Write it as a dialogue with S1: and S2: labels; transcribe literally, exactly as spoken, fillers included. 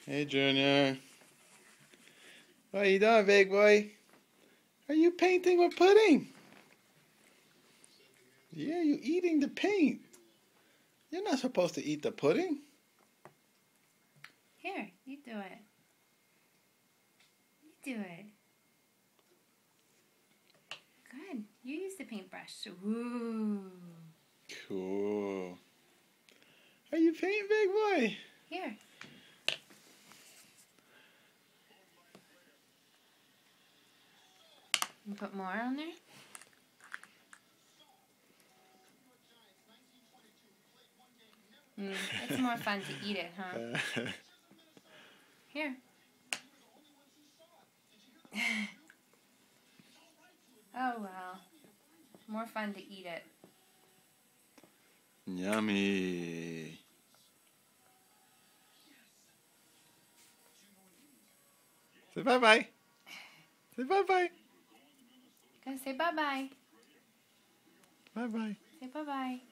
S1: Hey, Junior. What are you doing, big boy? Are you painting with pudding? Yeah, you eating the paint. You're not supposed to eat the pudding.
S2: Here, you do it. You do it. Good. You use the paintbrush. Ooh.
S1: Cool. Are you painting, big boy?
S2: Here. You put more on there? Mm, it's more fun to eat it, huh? Here. Oh, well. More fun to eat it.
S1: Yummy. Say bye-bye. Say bye-bye.
S2: Gotta say bye-bye.
S1: Bye-bye.
S2: Say bye-bye.